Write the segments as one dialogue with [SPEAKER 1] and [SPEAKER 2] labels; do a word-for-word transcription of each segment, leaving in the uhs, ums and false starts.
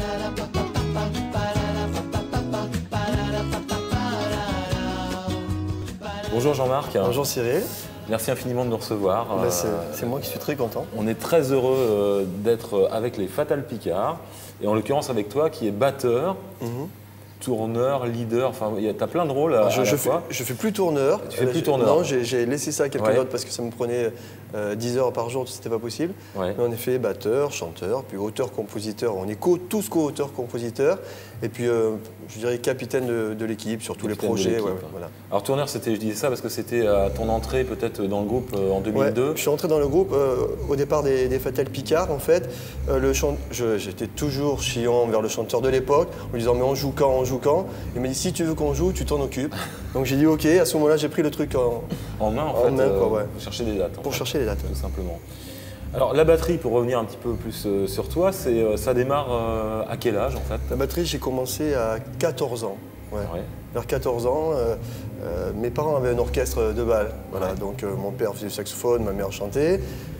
[SPEAKER 1] Bonjour Jean-Marc.
[SPEAKER 2] Bonjour Cyril.
[SPEAKER 1] Merci infiniment de nous recevoir.
[SPEAKER 2] Ben c'est moi qui suis très content.
[SPEAKER 1] On est très heureux euh, d'être avec les Fatal Picard, et en l'occurrence avec toi qui est batteur, mm-hmm. tourneur, leader, enfin tu as plein de rôles à,
[SPEAKER 2] je,
[SPEAKER 1] à
[SPEAKER 2] je
[SPEAKER 1] la
[SPEAKER 2] fais,
[SPEAKER 1] fois.
[SPEAKER 2] Je fais plus tourneur.
[SPEAKER 1] Tu fais plus
[SPEAKER 2] je,
[SPEAKER 1] tourneur.
[SPEAKER 2] Non, j'ai laissé ça à quelqu'un
[SPEAKER 1] ouais.
[SPEAKER 2] d'autre parce que ça me prenait euh, dix heures par jour, c'était pas possible.
[SPEAKER 1] Ouais.
[SPEAKER 2] Mais en effet, batteur, chanteur, puis auteur-compositeur. On est co, tous co-auteurs-compositeurs. Et puis, euh, je dirais capitaine de, de l'équipe sur tous capitaine les projets. Ouais, ouais, voilà.
[SPEAKER 1] Alors, tourneur, je disais ça parce que c'était à ton entrée peut-être dans le groupe euh, en deux mille deux.
[SPEAKER 2] Ouais, je suis entré dans le groupe euh, au départ des, des Fatal Picard, en fait. Euh, J'étais toujours chiant vers le chanteur de l'époque, en lui disant mais on joue quand, on joue quand. Il m'a dit si tu veux qu'on joue, tu t'en occupes. Donc j'ai dit ok, à ce moment-là, j'ai pris le truc en,
[SPEAKER 1] en main, en,
[SPEAKER 2] en
[SPEAKER 1] fait,
[SPEAKER 2] main, quoi, ouais.
[SPEAKER 1] Pour chercher des dates.
[SPEAKER 2] Pour
[SPEAKER 1] fait,
[SPEAKER 2] chercher les dates.
[SPEAKER 1] Tout simplement. Alors la batterie, pour revenir un petit peu plus euh, sur toi, euh, ça démarre euh, à quel âge en fait?
[SPEAKER 2] La batterie, j'ai commencé à quatorze ans. Ouais. Ouais. Vers quatorze ans, euh, euh, mes parents avaient un orchestre de bal. Voilà, ouais. Donc euh, mon père faisait du saxophone, ma mère chantait.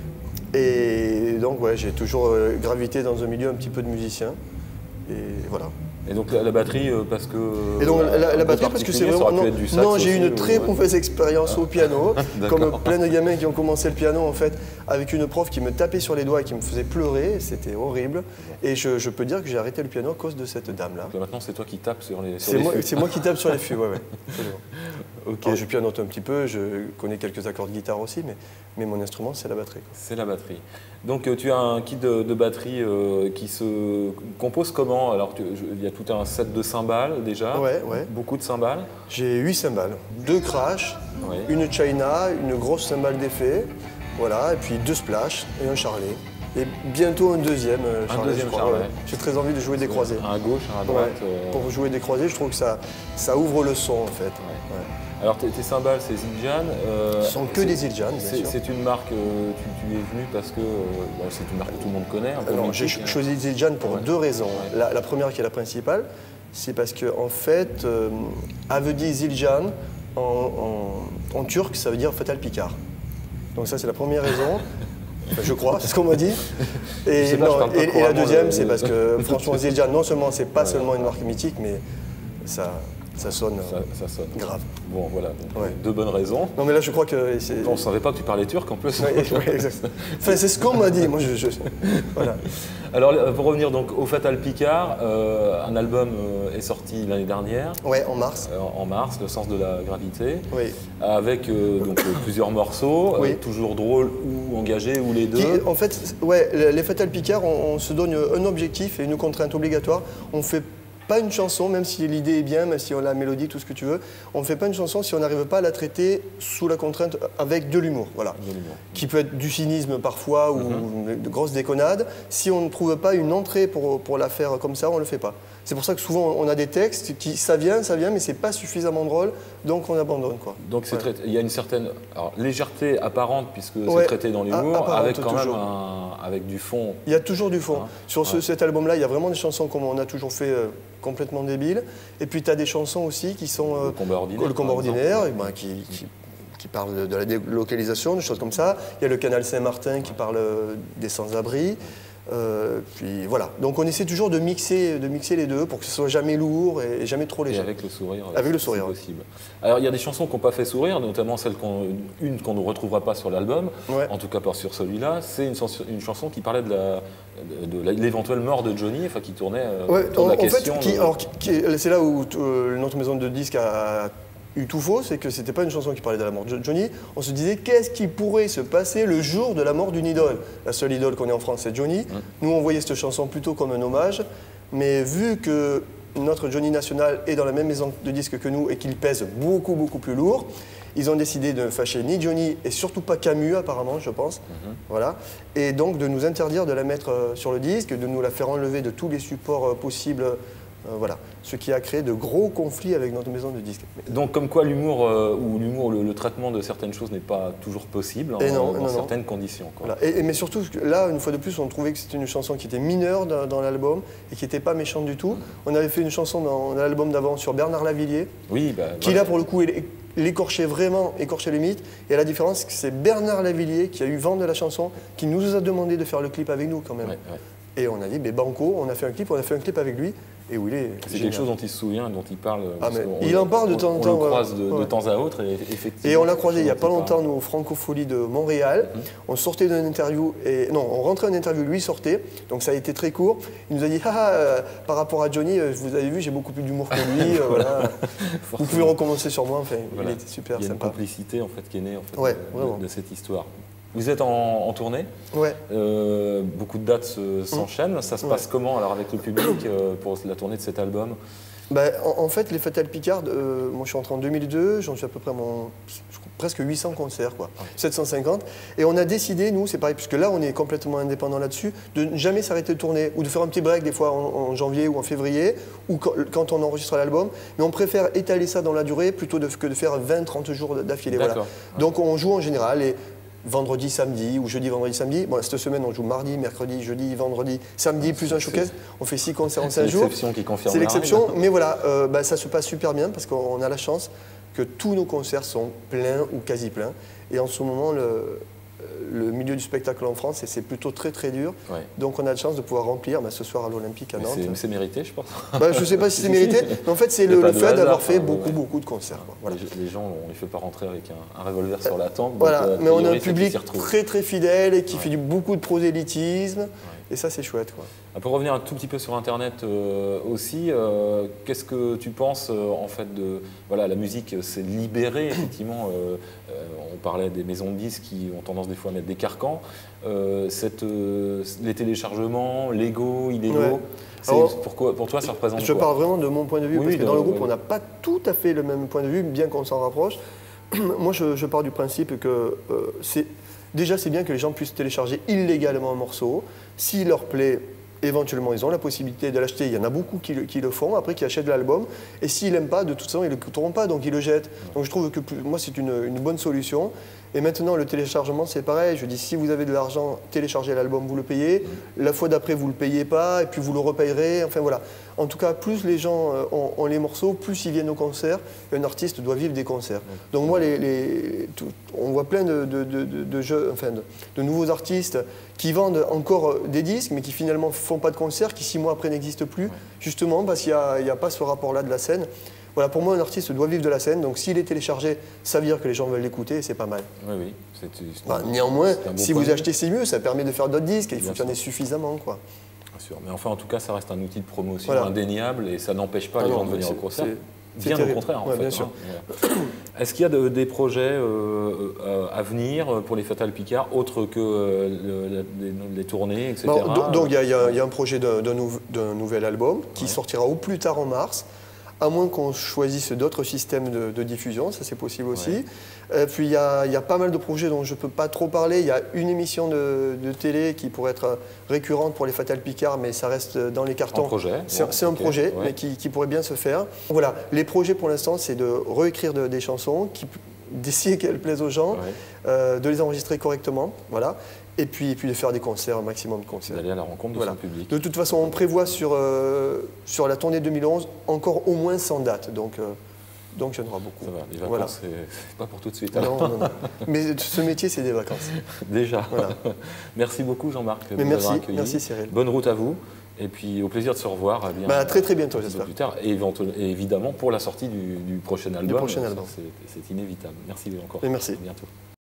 [SPEAKER 2] Et donc ouais, j'ai toujours euh, gravité dans un milieu un petit peu de musicien. Et voilà.
[SPEAKER 1] Et donc la, la batterie euh, parce que...
[SPEAKER 2] Et donc la, la, la batterie parce que c'est vraiment... Non, non j'ai eu une très ou... mauvaise expérience au piano, comme plein de gamins qui ont commencé le piano en fait, avec une prof qui me tapait sur les doigts et qui me faisait pleurer, c'était horrible. Et je, je peux dire que j'ai arrêté le piano à cause de cette dame-là.
[SPEAKER 1] Maintenant c'est toi qui tapes sur les, sur
[SPEAKER 2] les
[SPEAKER 1] moi,
[SPEAKER 2] fûts. C'est moi qui tape sur les fûts, ouais, ouais.
[SPEAKER 1] Okay.
[SPEAKER 2] Alors, je pianote un petit peu, je connais quelques accords de guitare aussi, mais, mais mon instrument c'est la batterie.
[SPEAKER 1] C'est la batterie. Donc euh, tu as un kit de, de batterie euh, qui se compose comment? Alors il y a tout un set de cymbales déjà,
[SPEAKER 2] ouais, ouais.
[SPEAKER 1] Beaucoup de cymbales.
[SPEAKER 2] J'ai huit cymbales, deux crash, ouais. Une china, une grosse cymbale d'effet, voilà, et puis deux splash et un charlet. Et bientôt un deuxième euh, charlet,
[SPEAKER 1] un deuxième
[SPEAKER 2] je crois.
[SPEAKER 1] charlet.
[SPEAKER 2] Ouais. J'ai très envie de jouer des croisés.
[SPEAKER 1] Un à gauche, un à droite.
[SPEAKER 2] Ouais.
[SPEAKER 1] Euh...
[SPEAKER 2] Pour jouer des croisés, je trouve que ça, ça ouvre le son en fait. Ouais.
[SPEAKER 1] Ouais. Alors tes, tes cymbales, c'est Zildjian.
[SPEAKER 2] Euh, Ce sont que des Zildjian, bien sûr.
[SPEAKER 1] C'est une marque, euh, tu, tu es venu parce que euh, bon, c'est une marque que tout le monde connaît.
[SPEAKER 2] J'ai choisi Zildjian pour ouais. deux raisons. Ouais. La, la première qui est la principale, c'est parce que en fait, euh, Avedi Zildjian en, en, en turc, ça veut dire Fatal Picard. Donc ça c'est la première raison. Enfin, je crois, c'est ce qu'on m'a dit. Et,
[SPEAKER 1] pas,
[SPEAKER 2] non, et, et la deuxième,
[SPEAKER 1] de...
[SPEAKER 2] c'est parce que franchement, Zildjian, non seulement c'est pas ouais. seulement une marque mythique, mais ça, ça sonne
[SPEAKER 1] ça, ça sonne
[SPEAKER 2] grave.
[SPEAKER 1] Bon, voilà, donc,
[SPEAKER 2] ouais.
[SPEAKER 1] deux bonnes raisons.
[SPEAKER 2] Non, mais là, je crois que
[SPEAKER 1] on ne savait pas que tu parlais turc en plus.
[SPEAKER 2] Ouais, ouais, exactement. Enfin, c'est ce qu'on m'a dit. Moi, je, je... Voilà.
[SPEAKER 1] Alors, pour revenir donc au Fatal Picard, euh, un album euh, est sorti l'année dernière.
[SPEAKER 2] Ouais, en mars.
[SPEAKER 1] Euh, en mars, Le sens de la gravité.
[SPEAKER 2] Oui.
[SPEAKER 1] Avec euh, donc, plusieurs morceaux,
[SPEAKER 2] oui.
[SPEAKER 1] euh, toujours drôles ou engagés, ou les deux.
[SPEAKER 2] Qui, en fait, ouais, les Fatal Picard, on, on se donne un objectif et une contrainte obligatoire. On fait pas une chanson, même si l'idée est bien, même si on a la mélodie, tout ce que tu veux, on ne fait pas une chanson si on n'arrive pas à la traiter sous la contrainte avec de l'humour, voilà. Qui peut être du cynisme parfois ou mm-hmm. de grosses déconnades. Si on ne trouve pas une entrée pour, pour la faire comme ça, on ne le fait pas. C'est pour ça que souvent on a des textes qui, ça vient, ça vient, mais c'est pas suffisamment drôle, donc on abandonne, quoi.
[SPEAKER 1] Donc ouais. traité, il y a une certaine alors, légèreté apparente, puisque ouais. c'est traité dans l'humour, avec quand toujours. même un, avec du fond.
[SPEAKER 2] Il y a toujours du fond. Hein Sur ce,
[SPEAKER 1] ouais.
[SPEAKER 2] cet album-là, il y a vraiment des chansons comme on a toujours fait, euh, complètement débiles. Et puis tu as des chansons aussi qui sont... Euh,
[SPEAKER 1] le combat ordinaire.
[SPEAKER 2] Le combat ordinaire, et ben, qui, qui, qui parle de, de la délocalisation, des choses comme ça. Il y a le canal Saint-Martin qui parle euh, des sans-abri. Euh, puis voilà, donc on essaie toujours de mixer, de mixer les deux pour que ce soit jamais lourd et, et jamais trop léger.
[SPEAKER 1] Et avec le sourire.
[SPEAKER 2] Avec le sourire.
[SPEAKER 1] Possible. Alors il y a des chansons qui n'ont pas fait sourire, notamment celle qu'on, une qu'on ne retrouvera pas sur l'album, ouais. en tout cas pas sur celui-là. C'est une, une chanson qui parlait de, la, de, de l'éventuelle mort de Johnny, enfin qui tournait euh,
[SPEAKER 2] ouais,
[SPEAKER 1] autour de la
[SPEAKER 2] en
[SPEAKER 1] question.
[SPEAKER 2] Fait, qui,
[SPEAKER 1] de...
[SPEAKER 2] alors, qui, c'est là où euh, notre maison de disques a eu tout faux, c'est que c'était pas une chanson qui parlait de la mort de Johnny. On se disait qu'est-ce qui pourrait se passer le jour de la mort d'une idole. La seule idole qu'on ait en France, c'est Johnny. Mmh. Nous, on voyait cette chanson plutôt comme un hommage, mais vu que notre Johnny national est dans la même maison de disques que nous et qu'il pèse beaucoup beaucoup plus lourd, ils ont décidé de ne fâcher ni Johnny et surtout pas Camus apparemment, je pense. Mmh. Voilà. Et donc de nous interdire de la mettre sur le disque, de nous la faire enlever de tous les supports possibles. Euh, voilà, ce qui a créé de gros conflits avec notre maison de disques.
[SPEAKER 1] Donc comme quoi l'humour euh, ou l'humour, le, le traitement de certaines choses n'est pas toujours possible
[SPEAKER 2] et non,
[SPEAKER 1] en, dans
[SPEAKER 2] non,
[SPEAKER 1] certaines
[SPEAKER 2] non.
[SPEAKER 1] conditions. Quoi.
[SPEAKER 2] Voilà. Et, et, mais surtout, là, une fois de plus, on trouvait que c'était une chanson qui était mineure dans, dans l'album et qui n'était pas méchante du tout. Mmh. On avait fait une chanson dans, dans l'album d'avant sur Bernard Lavilliers,
[SPEAKER 1] oui, bah,
[SPEAKER 2] qui
[SPEAKER 1] voilà.
[SPEAKER 2] là, pour le coup, l'écorchait vraiment, écorchait le mythe. Et la différence, c'est que c'est Bernard Lavilliers qui a eu vent de la chanson, qui nous a demandé de faire le clip avec nous quand même.
[SPEAKER 1] Ouais, ouais.
[SPEAKER 2] Et on a dit, mais banco, on a fait un clip, on a fait un clip avec lui. Et où il est
[SPEAKER 1] C'est quelque chose dont il se souvient, dont il parle.
[SPEAKER 2] Ah, mais il en parle de temps en temps.
[SPEAKER 1] On le croise de, ouais. de temps à autre. Et, effectivement,
[SPEAKER 2] et on l'a croisé il n'y a pas longtemps, nous, au Francofolie de Montréal. Mm-hmm. On sortait d'une interview, et non, on rentrait en interview, lui sortait. Donc ça a été très court. Il nous a dit, ah, euh, par rapport à Johnny, euh, vous avez vu, j'ai beaucoup plus d'humour que lui. euh, voilà. Vous pouvez recommencer sur moi. Enfin, voilà. Il était super sympa.
[SPEAKER 1] Il y a une complicité en fait, qui est née en fait,
[SPEAKER 2] ouais,
[SPEAKER 1] de, de cette histoire. Vous êtes en, en tournée,
[SPEAKER 2] ouais.
[SPEAKER 1] beaucoup de dates s'enchaînent. Ça se passe ouais. comment alors avec le public euh, pour la tournée de cet album?
[SPEAKER 2] Bah, en, en fait, les Fatal Picard, euh, moi je suis entré en deux mille deux, j'en suis à peu près à mon, presque huit cents concerts, quoi, ouais. sept cent cinquante. Et on a décidé, nous, c'est pareil, puisque là on est complètement indépendant là-dessus, de ne jamais s'arrêter de tourner, ou de faire un petit break des fois en, en janvier ou en février, ou quand, quand on enregistre l'album. Mais on préfère étaler ça dans la durée plutôt de, que de faire vingt trente jours d'affilée. Voilà. Ouais. Donc on joue en général. Et, vendredi, samedi, ou jeudi, vendredi, samedi. Bon, cette semaine, on joue mardi, mercredi, jeudi, vendredi, samedi, plus un showcase. On fait six concerts en cinq jours.
[SPEAKER 1] C'est l'exception qui confirme.
[SPEAKER 2] C'est l'exception, mais voilà, euh, bah, ça se passe super bien parce qu'on a la chance que tous nos concerts sont pleins ou quasi pleins. Et en ce moment, le, le milieu du spectacle en France, c'est plutôt très très dur. Ouais. Donc on a de chance de pouvoir remplir bah, ce soir à l'Olympique à Nantes.
[SPEAKER 1] C'est mérité, je pense.
[SPEAKER 2] Bah, je ne sais pas si c'est mérité, mais en fait c'est le, le fait d'avoir fait beaucoup ouais. beaucoup de concerts. Voilà.
[SPEAKER 1] Les, les gens, on ne les fait pas rentrer avec un, un revolver sur la tempe.
[SPEAKER 2] Voilà,
[SPEAKER 1] donc, euh,
[SPEAKER 2] mais on a un public très très fidèle et qui
[SPEAKER 1] ouais.
[SPEAKER 2] fait du, beaucoup de prosélytisme. Ouais. Et ça, c'est chouette, quoi.
[SPEAKER 1] Pour revenir un tout petit peu sur Internet euh, aussi, euh, qu'est-ce que tu penses euh, en fait de voilà, la musique s'est libérée effectivement. Euh, euh, on parlait des maisons de disques qui ont tendance des fois à mettre des carcans. Euh, cette, euh, les téléchargements, légaux, illégaux. Ouais. Pourquoi, pour toi, ça représente
[SPEAKER 2] Je
[SPEAKER 1] quoi?
[SPEAKER 2] parle vraiment de mon point de vue oui, parce que dans, dans le groupe,
[SPEAKER 1] oui.
[SPEAKER 2] on n'a pas tout à fait le même point de vue, bien qu'on s'en rapproche. Moi, je, je pars du principe que euh, c'est déjà, c'est bien que les gens puissent télécharger illégalement un morceau. S'il leur plaît, éventuellement, ils ont la possibilité de l'acheter. Il y en a beaucoup qui le, qui le font, après qui achètent l'album. Et s'ils n'aiment pas, de toute façon, ils ne l'écouteront pas, donc ils le jettent. Donc je trouve que moi, c'est une, une bonne solution. Et maintenant, le téléchargement, c'est pareil. Je dis, si vous avez de l'argent, téléchargez l'album, vous le payez. La fois d'après, vous ne le payez pas, et puis vous le repayerez. Enfin voilà. En tout cas, plus les gens ont, ont les morceaux, plus ils viennent au concert. Un artiste doit vivre des concerts. Donc moi, les, les, tout, on voit plein de, de, de, de, jeux, enfin de, de nouveaux artistes qui vendent encore des disques, mais qui finalement ne font pas de concerts, qui six mois après n'existent plus, justement parce qu'il n'y a, a pas ce rapport-là de la scène. Voilà, pour moi, un artiste doit vivre de la scène, donc s'il est téléchargé, ça veut dire que les gens veulent l'écouter et c'est pas mal.
[SPEAKER 1] Oui, oui. C'est, c'est
[SPEAKER 2] bah, néanmoins, bon si vous achetez, c'est mieux, ça permet de faire d'autres disques et il faut qu'il y en ait suffisamment, quoi.
[SPEAKER 1] Bien sûr, mais enfin, en tout cas, ça reste un outil de promotion voilà. indéniable et ça n'empêche pas ah les non, gens de venir au concert. Bien au contraire, en
[SPEAKER 2] ouais,
[SPEAKER 1] fait.
[SPEAKER 2] Bien sûr.
[SPEAKER 1] Hein. Est-ce qu'il y a de, des projets euh, euh, à venir pour les Fatal Picard, autres que euh, le, les, les tournées, et cetera.
[SPEAKER 2] Bon, donc, il y, y, y a un projet d'un, d'un, nou, d'un nouvel album qui ouais. sortira au plus tard en mars. À moins qu'on choisisse d'autres systèmes de, de diffusion, ça c'est possible aussi. Ouais. Euh, puis il y, y a pas mal de projets dont je ne peux pas trop parler. Il y a une émission de, de télé qui pourrait être récurrente pour les Fatal Picard, mais ça reste dans les cartons.
[SPEAKER 1] Un projet.
[SPEAKER 2] C'est, ouais, c'est un okay. projet, ouais. mais qui, qui pourrait bien se faire. Voilà, les projets pour l'instant, c'est de réécrire de, des chansons, qui, d'essayer qu'elles plaisent aux gens, ouais. euh, de les enregistrer correctement, voilà. Et puis, et puis de faire des concerts, un maximum de concerts.
[SPEAKER 1] D'aller à la rencontre de voilà. son public.
[SPEAKER 2] De toute façon, on prévoit sur, euh, sur la tournée deux mille onze encore au moins cent dates. Donc, euh, donc il y en aura beaucoup.
[SPEAKER 1] Ça va, les vacances, voilà. c'est pas pour tout de suite.
[SPEAKER 2] Non, non, non. Mais ce métier, c'est des vacances.
[SPEAKER 1] Déjà. Voilà. Merci beaucoup, Jean-Marc.
[SPEAKER 2] Mais merci, merci Cyril.
[SPEAKER 1] Bonne route à vous. Et puis au plaisir de se revoir. Bien,
[SPEAKER 2] bah, très très bientôt, j'espère.
[SPEAKER 1] Plus tard. Et, et évidemment pour la sortie du, du prochain album.
[SPEAKER 2] Du prochain album.
[SPEAKER 1] C'est, c'est inévitable. Merci encore.
[SPEAKER 2] Et merci.
[SPEAKER 1] À bientôt.